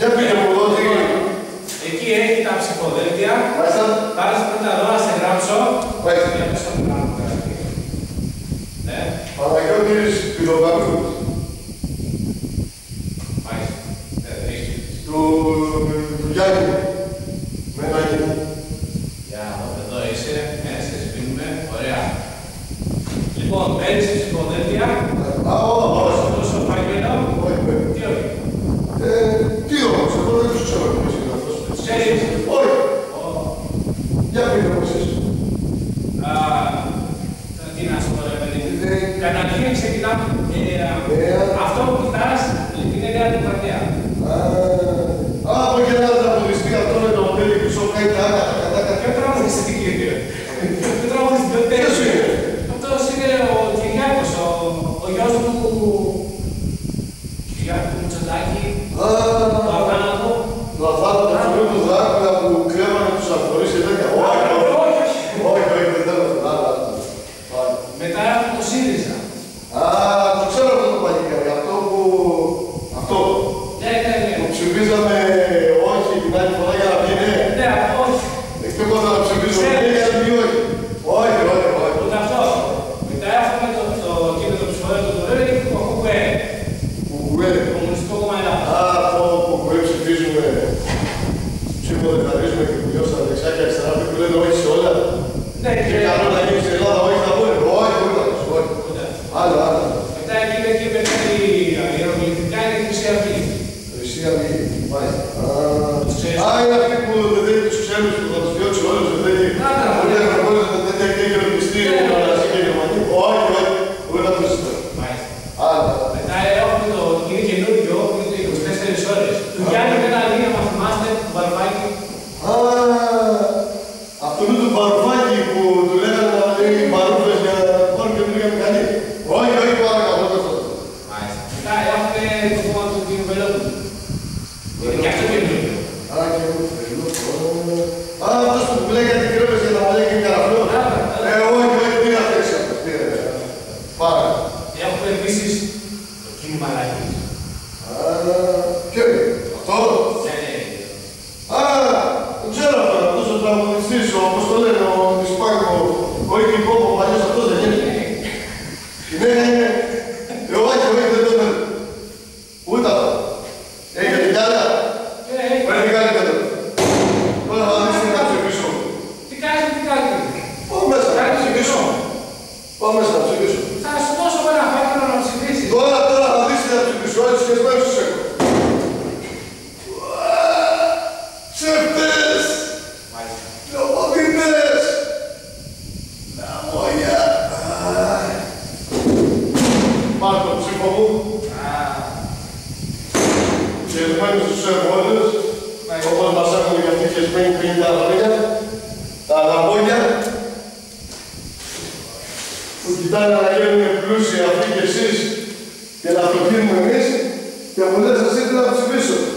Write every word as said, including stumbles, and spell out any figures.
Για πείτε μου εδώ τι είναι. Εκεί έχει τα ψηφοδέλτια. Μάλιστα. Πάρεις πρώτα εδώ να σε γράψω. Μάλιστα. Για πες το πράγμα που γράφει. Ναι. Παναγιώτης Πιδοκαρούς. Μάλιστα. Ναι, δεν έχεις. Του Γιάννη. Με ένα Γιάννη. Για εδώ είσαι. Ναι, σε σβήνουμε. Ωραία. Λοιπόν, παίρνεις τη ψηφοδέλτια. Α, όχι. Θα δώσω φάκελο. Όχι, Τι όχι. τι όμως, εγώ δεν τους ξέρω ποιος είναι αυτός. Τους ξέρεις. Όχι. Για πείτε μου εσείς. Τι να σου πω ρε παιδί. Καταρχήν ξεκινάμε. Αυτό που κοιτάς είναι Νέα Δημοκρατία. Α, από και ένα τραγουδιστή αυτό με τον Πέλη που σοκάει τα άκα, τα κατάκα. Ποιο τραγουδιστή κύριε. Ποιο τραγουδιστή. Ποιος είναι. Αυτός είναι ο Κυριάκος, ο γιος του Κυριάκου Μητσοτάκη. Α, Το Αθάνατο. το Αθάνατο, το φίλο του Δράκουλα που κρέμανε τους αφορείς και τέτοια. Όχι, όχι, όχι, όχι, δεν θέλω να το μετά από το ΣΥΡΙΖΑ. Α, το ξέρω αυτό το παλικάρι, αυτό που... αυτό. Ναι, ναι, ναι. Που ψηφίζαμε όχι την άλλη φορά για να πει ναι. Ναι, όχι. Εκεί εγώ θα ψηφίζω ναι για να πει όχι. Όχι, όχι, όχι. Ούτε αυτό. Μετά έχουμε το κύριο το ψηφοδέλτιο του Ρέλη και το ΚΚΕ. Κουκουέ. Κομμουνιστικό Κόμμα Ελλάδας. Α, αυτό που κουκουέ ψηφίζουμε. Ψηφοδελταρίζουμε και κουκουέ στα δεξιά και αριστερά που λένε όχι σε όλα. Ναι, και καλό να γίνει στην Ελλάδα, όχι θα πούνε. Όχι, όχι, όχι. Άλλο, άλλο. Μετά εκεί είναι και η ιερογλυφικά είναι η Χρυσή Αυγή. Χρυσή Αυγή, μάλιστα. Α, είναι αυτοί που δεν θέλει τους ξένους που θα τους διώξει όλους, δεν θέλει. Ούτε αγροπόλες, δεν θέλει και γεωργιστήριο, Ανασία και Γερμανία. Όχι, όχι, ούτε να τους ζητώ. Άλλο. Μετά έχουμε το είναι καινούργιο, που είναι το είκοσι τέσσερις ώρες. Του Γιάννη με ένα λίγο να θυμάστε, του Βαρβάκη. Α, αυτό είναι το Βαρβάκη που του λέγανε να λέει παρούφες για να πάρουν καινούργια μηχανή. Όχι, όχι, παρακαλώ, δεν αυτό. Μετά έχουμε το κόμμα του κ. Βελόπουλου. Είναι και αυτό καινούργιο. Α, καινούργιο. Α, αυτός που λέει κάτι κρέμες για να μου λέει και καραφλό. Ε, όχι, όχι, τι είναι αυτές αυτές. Πάρα. Έχουμε επίσης το κίνημα Λάκης. Α, ποιο είναι, αυτό. Α, το ξέρω αυτό, αυτός ο τραγουδιστής, όπως το λένε, ο Ισπάνιο, ο Ικρικό, ο παλιός αυτός δεν είναι. Ναι, ναι, ναι. Ε, όχι, όχι, δεν το λένε. Ούτε αυτό. Έχετε κι άλλα. Πρέπει κάτι κάτω. Τώρα θα δεις τι να ψηφίσω. Τι κάνεις, τι κάνεις. Πάμε μέσα, να ψηφίσω. Πάμε μέσα, να ψηφίσω. Θα σου δώσω ένα φάκελο να ψηφίσεις. Τώρα, τώρα θα δεις τι να ψηφίσω, έτσι και σπέρσου σε έχω. Ψεύτες! Λογοδίτες! Λαμόγια! Πάρ' το ψήφο μου. Ξεσμένοι στους εργόλους, όπως μας έχουν για αυτοί ξεσμένοι πενήντα χρόνια, τα λαμόγια, που κοιτάνε να γίνουν πλούσιοι αυτοί κι εσείς και να το γίνουμε εμείς και μου λες εσύ τι να ψηφίσω.